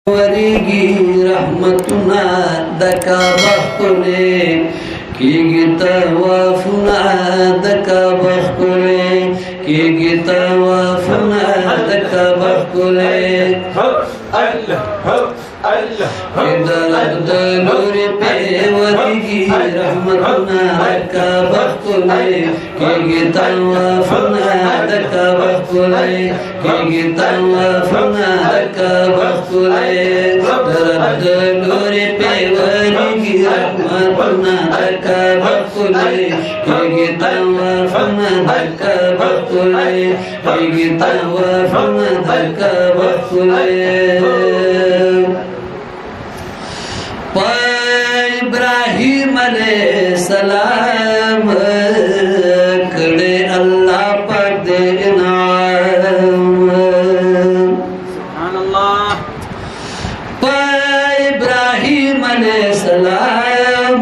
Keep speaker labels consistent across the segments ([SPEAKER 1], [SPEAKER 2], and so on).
[SPEAKER 1] वरीगी रहमतुना दका बखुले की गीता वाफुना दका बखुले की गीता वाफुना दका बखुले दर्द नूर पे वरीगी रहमतुना दका बखुले की गीता वाफुना दका बखुले की गीता वाफुना दका बखुले दर्द नूर पे वरीगी रहमतुना दका बखुले की गीता वाफुना दका बखुले की गीता वाफुना दका बखुले इब्राहिम अलैहिस्सलाम करे अल्लाह पर दे इनाम सुभान अल्लाह इब्राहिम अलैहिस्सलाम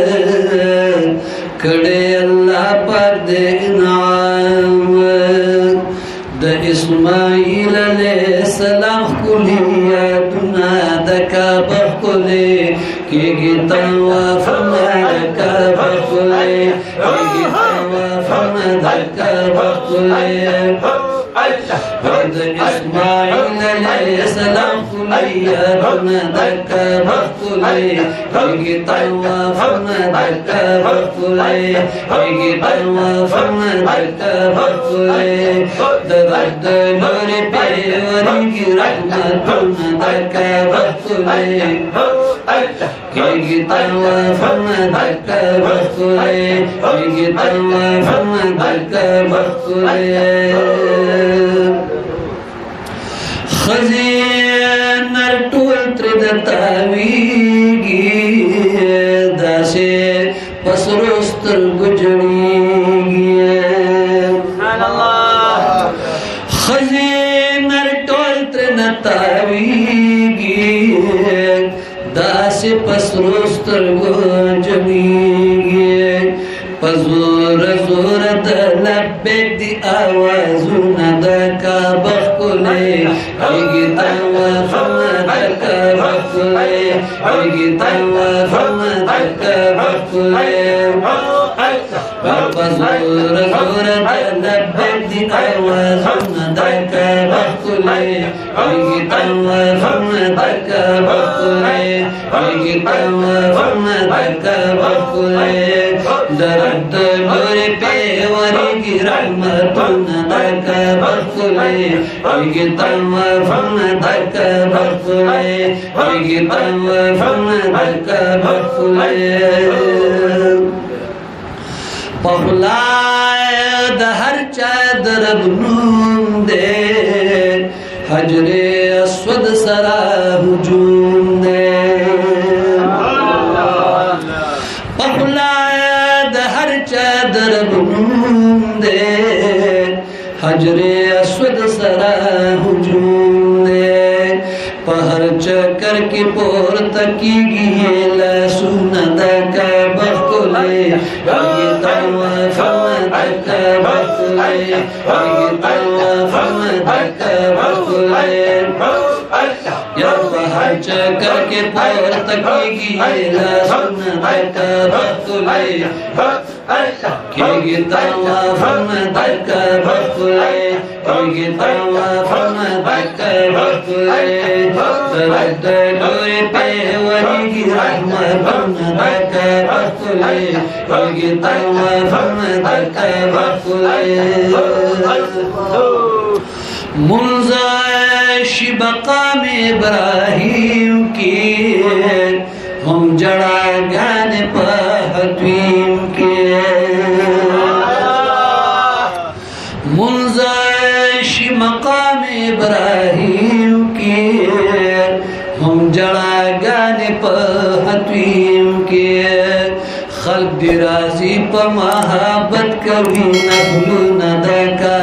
[SPEAKER 1] करे अल्लाह पर दे इनाम द इस्माइल अलैहिस्सलाम कुलिया दुना दका बखुले की गीता वाफुना दका बखुले की गीता वाफुना दका बखुले द इस्माइल अलैहिस्सलाम कुलिया दुना दका बखुले की गीता वाफुना दका बखुले की गीता वाफुना दका बखुले दर्द नूर पे वरीगी रहमतुना दका बखुले की गीता वाफुना दका बखुले की गीता वाफुना दका बखुले खज़ीनर टूल त्रिदतावीगी दासे पसरोस्तर गुजरीगी खज़ीनर टूल त्रिदतावीगी दासे पसरोस्तर गुजरीगी पज़ोर ज़ोर दलब्बेक दी आवाज़ुना दका बखुले की गीता वाफुना दका बखुले की गीता वाफुना दका बखुले पज़ोर ज़ोर दलब्बेक दी आवाज़ुना दका बखुले की गीता वाफुना दका बखुले की गीता वाफुना दका बखुले दर्द नूर पे वरीगी रहमतुना दका बखुले की गीता वाफुना दका बखुले की गीता वाफुना दका बखुले पहुलाए दहर चादर नूम दे हजरे अस्वद सरा हुजूम दे चादर नूम दे हजरे अस्वद सरा हुजूम दे पहर चकर की पोर तकी गिला सुना दका बखुले गीता वाफुना दका बखुले गीता वाफुना दका बखुले या पहर चकर के पोर तकी गिला सुना दका बखुले की गीता वाफुना दका बखुले की गीता वाफुना दका बखुले दर्द नूर पे वरीगी रहमतुना दका बखुले की गीता वाफुना दका बखुले मुंज़ाश बक़ाम इब्राहिम की हम जड़ा गान पहतवीम के मुंज़ाश मक़ाम इब्राहिम की हम जड़ा गान पहतवीम के खल्क़ राज़ी प महाबत कभी न भूलना दका